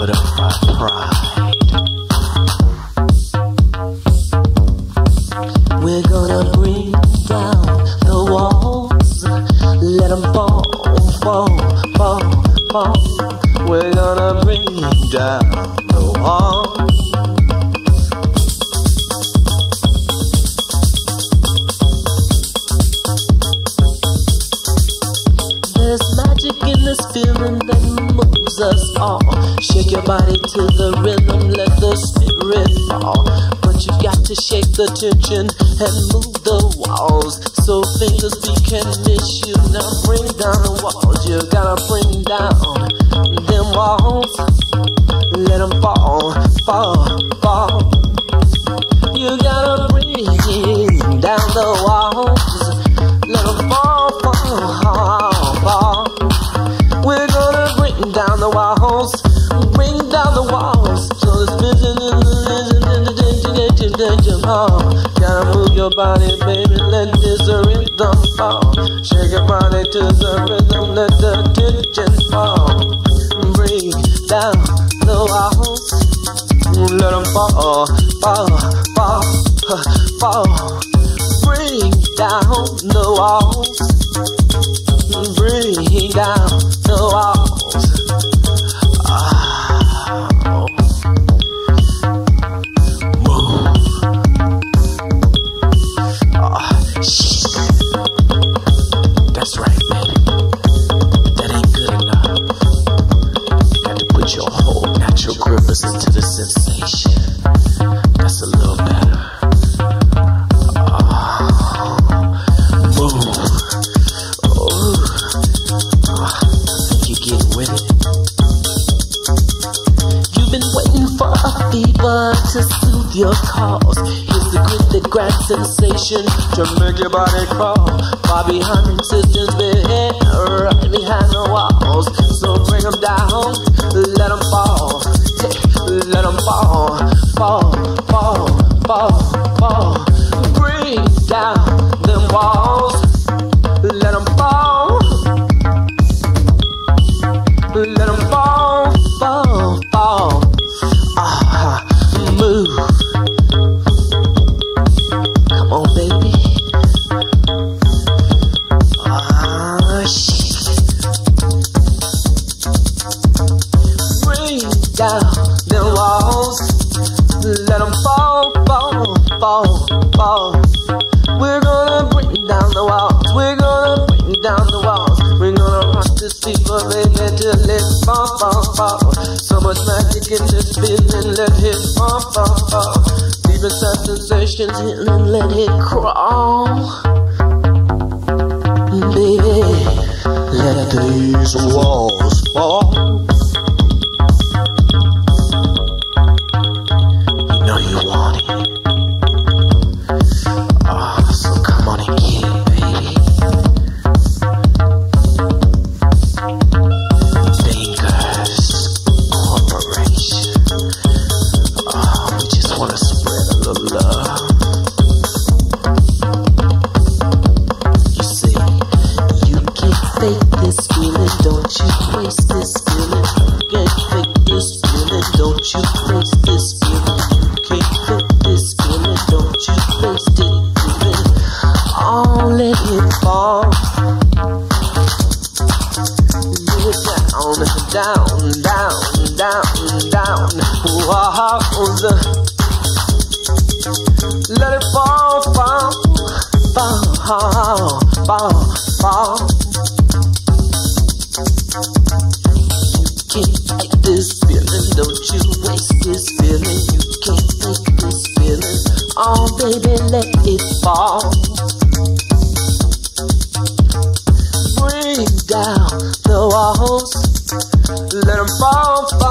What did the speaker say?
Put up our pride. We're gonna bring down the walls. Let them fall, fall, fall, fall. We're gonna bring down the walls. There's magic in this feeling that moves us all. Shake your body to the rhythm, let the spirit fall. But you got to shake the tension and move the walls, so fingers we can miss you. Now bring down the walls, you gotta bring down them walls. Let them fall, fall, fall. You gotta bring down the walls. Let them fall, fall, fall. We're gonna bring down the walls, bring down the walls. So this vision in the hall. Gotta move your body, baby, let this rhythm fall. Shake your body to the rhythm, let the tension fall. Bring down the walls, let them fall, fall, fall, fall. Bring down the walls, bring down the walls. Move. Shit. That's right, baby. That ain't good enough. Got to put your whole natural grippers into the sensation. That's a little better. Move. You've been waiting for a fever to soothe your cause. Here's the grip that grabs sensation to make your body crawl. Far behind resistance, behind, right behind the walls. So bring them down, let them fall. Let them fall, fall, fall, fall, fall. Bring down them walls, let them fall. Let them fall, fall, fall. Move. Come on, baby. Shit. Bring down the walls. Let them fall, fall, fall, fall. We're gonna bring down the walls. We're gonna bring down the walls. We're gonna rock this fever, baby, till it fall, fall, fall. So much magic in this feeling, let it fall, fall, fall. Deep inside sensations, healing, let it crawl. Baby, let these walls fall. You know you want it. So come on and get it, baby. Fingers Corporation. We just want to spread a little love. You see, you can't fake this feeling, don't you waste this feeling. You can't fake this feeling, don't you waste this feeling. You can't fake this feeling, don't you waste it. Oh, let it fall. Down, down, down, down. Walls. Let it fall, fall, fall, fall, fall. You can't fight this feeling, don't you waste this feeling. You can't fake this feeling. Oh, baby, let it fall. Bring down the walls. Let them fall, fall.